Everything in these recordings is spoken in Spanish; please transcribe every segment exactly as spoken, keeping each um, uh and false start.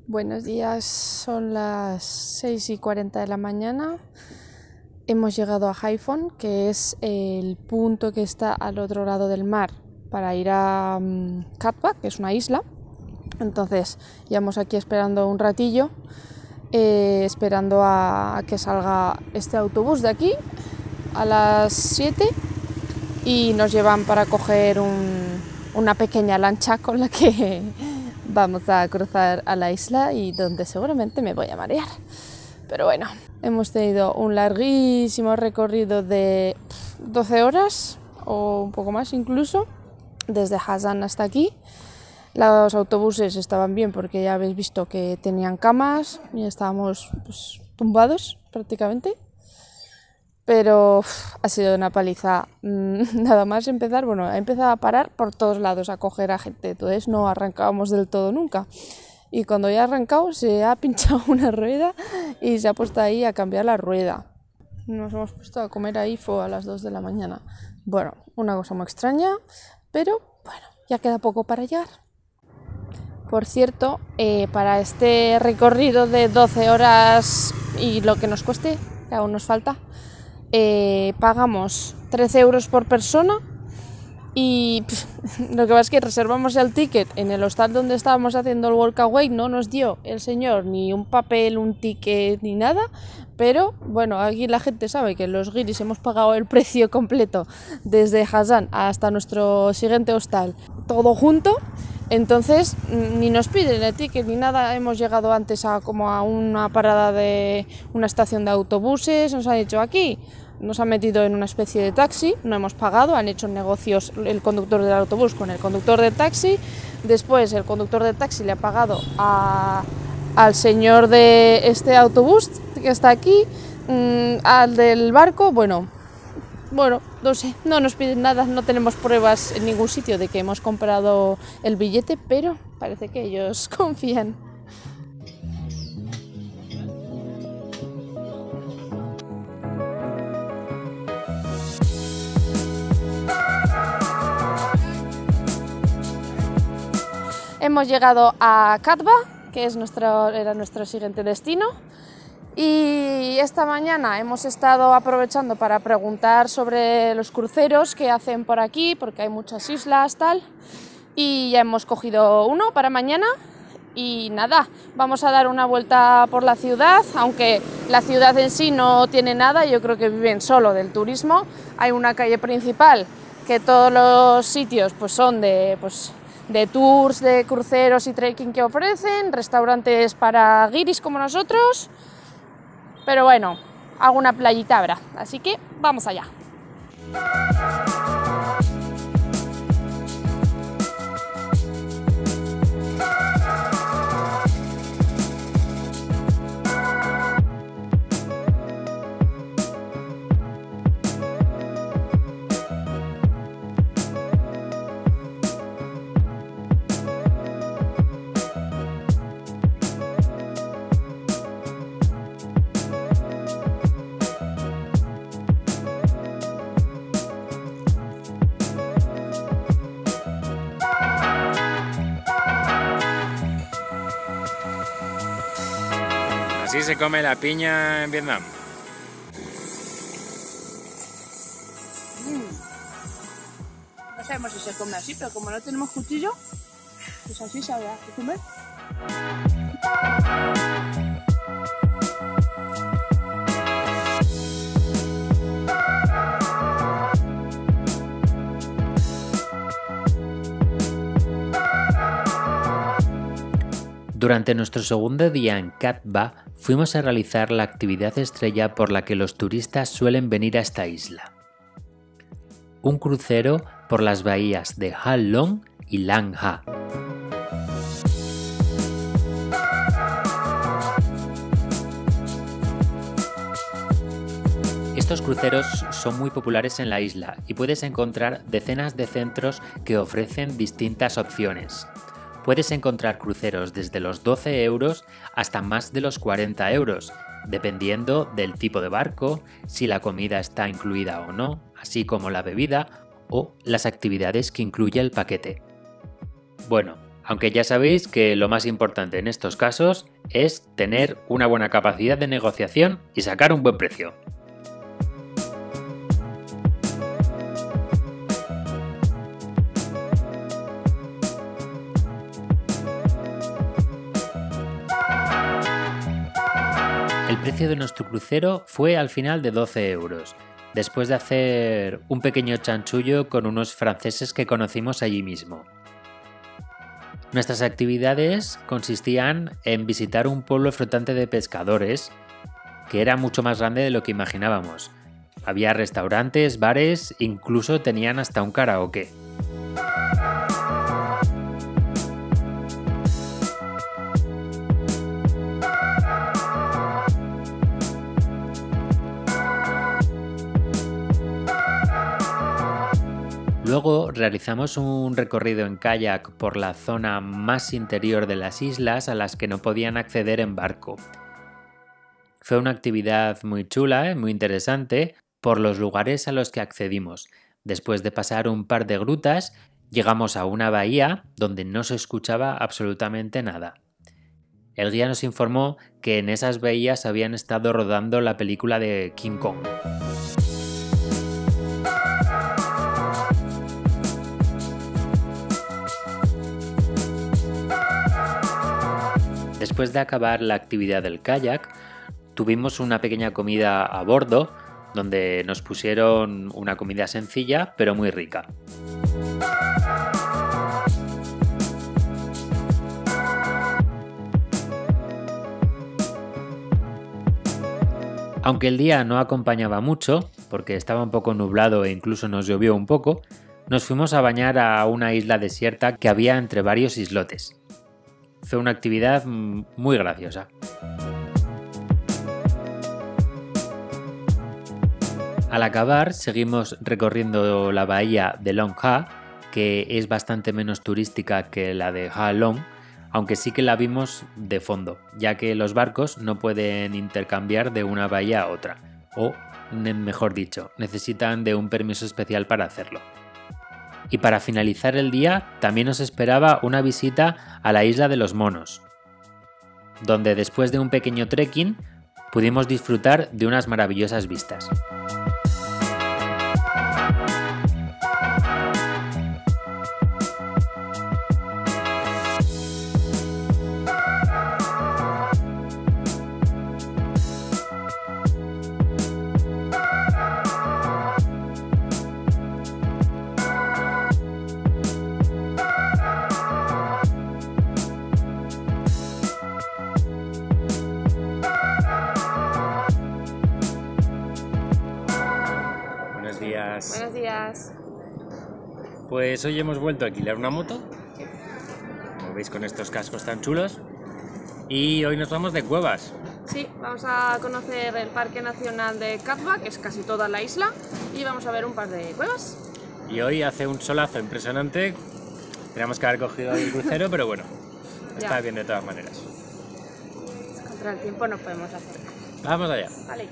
Buenos días, son las seis y cuarenta de la mañana. Hemos llegado a Haiphong, que es el punto que está al otro lado del mar, para ir a um, Katba, que es una isla. Entonces, llevamos aquí esperando un ratillo, eh, esperando a, a que salga este autobús de aquí a las siete y nos llevan para coger un, una pequeña lancha con la que vamos a cruzar a la isla y donde seguramente me voy a marear. Pero bueno, hemos tenido un larguísimo recorrido de doce horas o un poco más incluso, desde Hazan hasta aquí. Los autobuses estaban bien porque ya habéis visto que tenían camas y estábamos pues, tumbados prácticamente. Pero uf, ha sido una paliza. Nada más empezar, bueno, ha empezado a parar por todos lados a coger a gente, entonces no arrancábamos del todo nunca. Y cuando ya ha arrancado se ha pinchado una rueda y se ha puesto ahí a cambiar la rueda. Nos hemos puesto a comer ahí fue a las dos de la mañana. Bueno, una cosa muy extraña, pero bueno, ya queda poco para llegar. Por cierto, eh, para este recorrido de doce horas y lo que nos cueste, que aún nos falta, Eh, pagamos trece euros por persona y pff, lo que pasa es que reservamos el ticket en el hostal donde estábamos haciendo el walkaway, no nos dio el señor ni un papel, un ticket ni nada, pero bueno, aquí la gente sabe que los guiris hemos pagado el precio completo desde Hazan hasta nuestro siguiente hostal, todo junto. Entonces ni nos piden el ticket ni nada, hemos llegado antes a como a una parada de una estación de autobuses, nos han dicho aquí, nos han metido en una especie de taxi, no hemos pagado, han hecho negocios el conductor del autobús con el conductor del taxi, después el conductor del taxi le ha pagado a, al señor de este autobús que está aquí, mmm, al del barco, bueno... Bueno, no sé, no nos piden nada, no tenemos pruebas en ningún sitio de que hemos comprado el billete, pero parece que ellos confían. Hemos llegado a Katba, que es nuestro, era nuestro siguiente destino. Y esta mañana hemos estado aprovechando para preguntar sobre los cruceros que hacen por aquí, porque hay muchas islas, tal, y ya hemos cogido uno para mañana. Y nada, vamos a dar una vuelta por la ciudad, aunque la ciudad en sí no tiene nada, yo creo que viven solo del turismo. Hay una calle principal que todos los sitios pues son de... Pues, de tours, de cruceros y trekking que ofrecen, restaurantes para guiris como nosotros. Pero bueno, alguna playita habrá, así que vamos allá. Así se come la piña en Vietnam. Mm. No sabemos si se come así, pero como no tenemos cuchillo, pues así se habrá que comer. Durante nuestro segundo día en Katba, fuimos a realizar la actividad estrella por la que los turistas suelen venir a esta isla. Un crucero por las bahías de Ha Long y Lang Ha. Estos cruceros son muy populares en la isla y puedes encontrar decenas de centros que ofrecen distintas opciones. Puedes encontrar cruceros desde los doce euros hasta más de los cuarenta euros, dependiendo del tipo de barco, si la comida está incluida o no, así como la bebida o las actividades que incluye el paquete. Bueno, Aunque ya sabéis que lo más importante en estos casos es tener una buena capacidad de negociación y sacar un buen precio. El precio de nuestro crucero fue al final de doce euros, después de hacer un pequeño chanchullo con unos franceses que conocimos allí mismo. Nuestras actividades consistían en visitar un pueblo flotante de pescadores, que era mucho más grande de lo que imaginábamos. Había restaurantes, bares, incluso tenían hasta un karaoke. Luego realizamos un recorrido en kayak por la zona más interior de las islas a las que no podían acceder en barco. Fue una actividad muy chula, muy interesante, por los lugares a los que accedimos. Después de pasar un par de grutas, llegamos a una bahía donde no se escuchaba absolutamente nada. El guía nos informó que en esas bahías habían estado rodando la película de King Kong. Después de acabar la actividad del kayak, tuvimos una pequeña comida a bordo, donde nos pusieron una comida sencilla pero muy rica. Aunque el día no acompañaba mucho, porque estaba un poco nublado e incluso nos llovió un poco, nos fuimos a bañar a una isla desierta que había entre varios islotes. Fue una actividad muy graciosa. Al acabar, seguimos recorriendo la bahía de Long Ha, que es bastante menos turística que la de Ha Long, aunque sí que la vimos de fondo, ya que los barcos no pueden intercambiar de una bahía a otra, o, mejor dicho, necesitan de un permiso especial para hacerlo. Y para finalizar el día también nos esperaba una visita a la isla de los monos, donde después de un pequeño trekking pudimos disfrutar de unas maravillosas vistas. Buenos días. Pues hoy hemos vuelto a alquilar una moto, como veis con estos cascos tan chulos, y hoy nos vamos de cuevas. Sí, vamos a conocer el Parque Nacional de Katba, que es casi toda la isla, y vamos a ver un par de cuevas. Y hoy hace un solazo impresionante, teníamos que haber cogido el crucero, pero bueno, está bien de todas maneras. Contra el tiempo no podemos hacer nada. Vamos allá. Vale.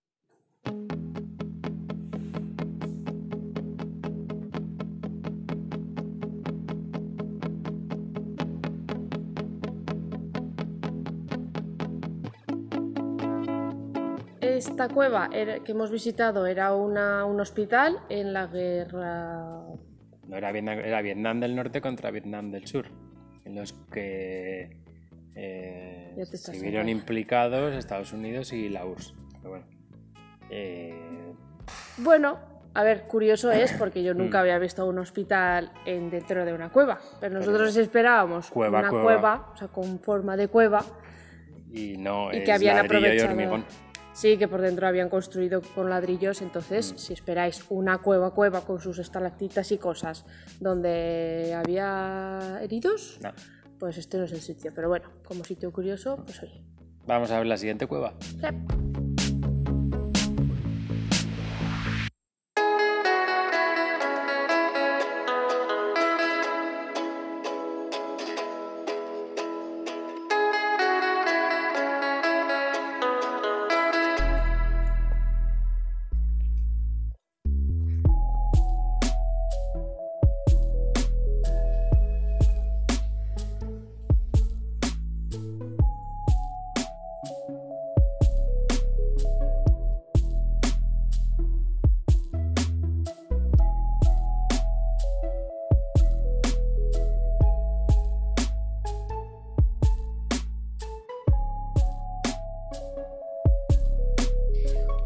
Esta cueva era, que hemos visitado era una, un hospital en la guerra... No, era Vietnam, era Vietnam del Norte contra Vietnam del Sur, en los que eh, se vieron implicados Estados Unidos y la U R S S. Pero bueno, eh... bueno, a ver, curioso es porque yo nunca había visto un hospital en, dentro de una cueva, pero nosotros pero esperábamos cueva, una cueva. cueva, o sea, con forma de cueva, y no y es que habían aprovechado. Y hormigón. Sí, que por dentro habían construido con ladrillos, entonces mm. si esperáis una cueva cueva con sus estalactitas y cosas donde había heridos, no. Pues este no es el sitio, pero bueno, como sitio curioso, pues oye. Vamos a ver la siguiente cueva. Sí.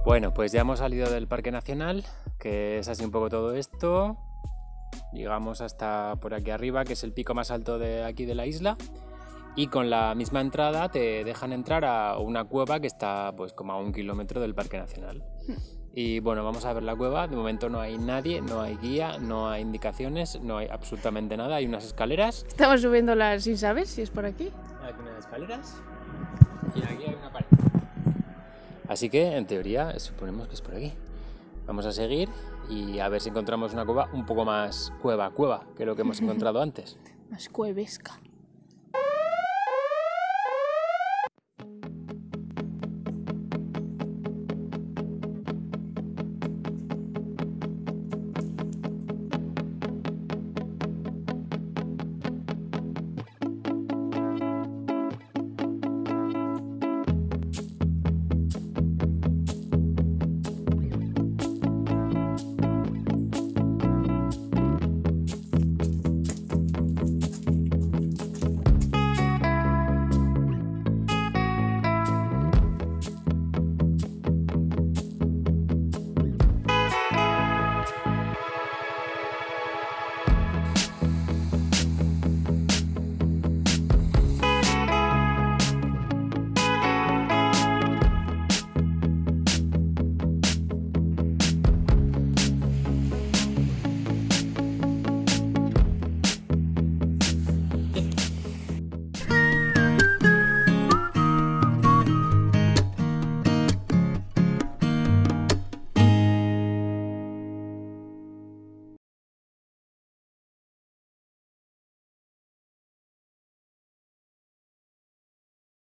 Bueno, pues ya hemos salido del Parque Nacional, que es así un poco todo esto. Llegamos hasta por aquí arriba, que es el pico más alto de aquí de la isla. Y con la misma entrada te dejan entrar a una cueva que está pues como a un kilómetro del Parque Nacional. Y bueno, vamos a ver la cueva. De momento no hay nadie, no hay guía, no hay indicaciones, no hay absolutamente nada. Hay unas escaleras. Estamos subiéndolas sin saber si es por aquí. Hay unas escaleras y aquí hay una pared. Así que en teoría suponemos que es por aquí. Vamos a seguir y a ver si encontramos una cueva un poco más cueva, cueva, que lo que hemos encontrado antes. Más cuevesca.